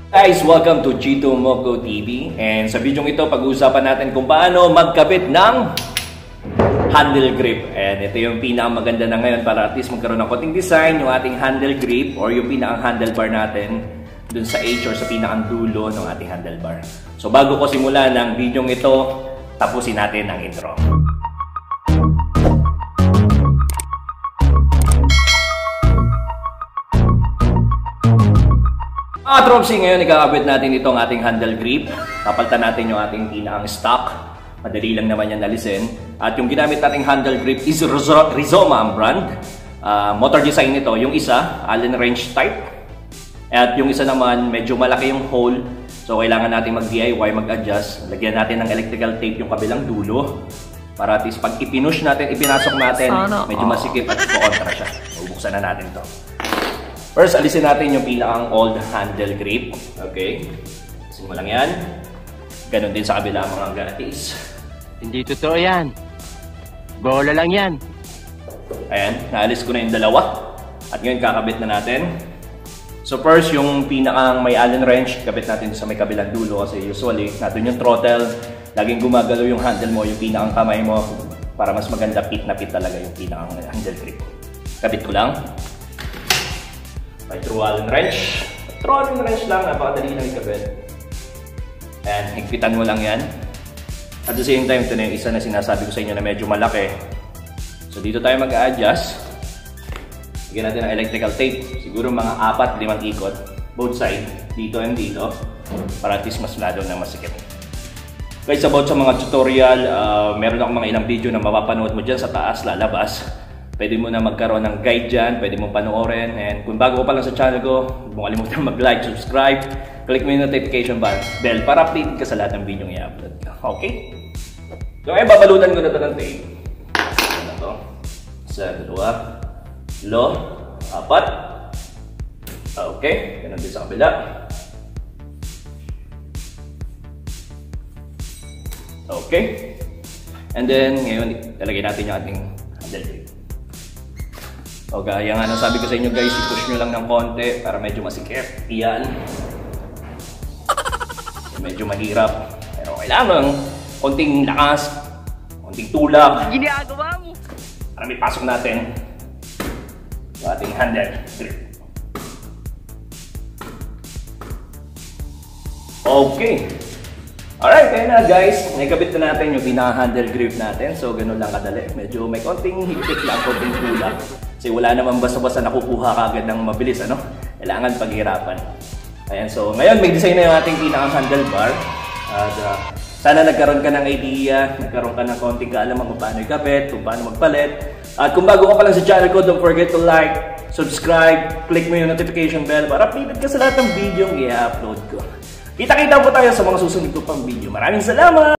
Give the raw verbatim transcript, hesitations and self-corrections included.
Guys, welcome to Chito Moco T V. And sa video ito, pag-uusapan natin kung paano magkabit ng handle grip. And ito yung pinakamaganda na ngayon para at least magkaroon ng konting design yung ating handle grip or yung pinakang handlebar natin dun sa edge or sa pinakang dulo ng ating handlebar. So bago ko simulan ng video ito, tapusin natin ang intro. Mga Tropsy, ngayon ikakabit natin itong ating handle grip. Papalitan natin yung ating pinakang stock. Madali lang naman yan alisin. At yung ginamit nating handle grip is Rizoma ang brand. Uh, motor design nito, yung isa, Allen wrench type. At yung isa naman, medyo malaki yung hole. So kailangan natin mag-D I Y, mag-adjust. Lagyan natin ng electrical tape yung kabilang dulo. Para at least pag ipinush natin, ipinasok natin, medyo masikip at kukontra siya. Bubuksan na natin to. First, alisin natin yung pinakang old handle grip. Okay. Alisin mo lang yan. Ganon din sa kabila mga gatis. Hindi totoo yan. Bola lang yan. Ayan, naalis ko na yung dalawa. At ngayon kakabit na natin. So first, yung pinakang may Allen wrench, kabit natin sa may kabilang dulo kasi usually, natin yung throttle. Laging gumagalaw yung handle mo, yung pinakang kamay mo para mas maganda, pit na pit talaga yung pinakang handle grip. Kabit ko lang. May true Allen wrench. True Allen wrench lang, napakadali lang ikabit. And higpitan mo lang yan. At the same time, ito na yung isa na sinasabi ko sa inyo na medyo malaki. So dito tayo mag-a-adjust. Bigyan natin ng electrical tape. Siguro mga apat, limang ikot. Both side, dito and dito. Para at least mas lalo na masikip. Guys, about sa mga tutorial, uh, meron akong mga ilang video na mapapanood mo dyan sa taas, lalabas. Pwede mo na magkaroon ng guide dyan, pwede mong panoorin. And kung bago ko pa lang sa channel ko, huwag mo kalimutan mag-like, subscribe, click mo yung notification bell para updated ka sa lahat ng video yung i-upload ka. Okay? So ngayon, babalutan ko na ito ng tape. Ano na ito? Isa, dalawa, lo, apat. Okay, ganun din sa kabila. Okay. And then, ngayon, lalagay natin yung ating handle grip. O gaya nga nang sabi ko sa inyo guys, i-push nyo lang ng konti para medyo masikip. Iyan. Medyo mahirap. Pero kailangan konting lakas, konting tulak. Ginagawa mo! Para may pasok natin yung ating handle grip. Okay. Alright, kaya na guys, nakabit na natin yung pinaka-handle grip natin. So, ganun lang kadali. Medyo may konting higpit lang, konting tulak. Kasi wala naman basta-basta nakukuha kagad ng mabilis, ano? Kailangan paghirapan. Ayan, so ngayon may design na yung ating pinaka-handlebar. At uh, sana nagkaroon ka ng idea, nagkaroon ka ng konting kaalaman kung paano ikabit, kung paano magpalit. At kung bago ka pa lang sa channel ko, don't forget to like, subscribe, click mo yung notification bell para updated ka sa lahat ng video yung i-upload ko. Kita-kita po tayo sa mga susunod ko pang video. Maraming salamat!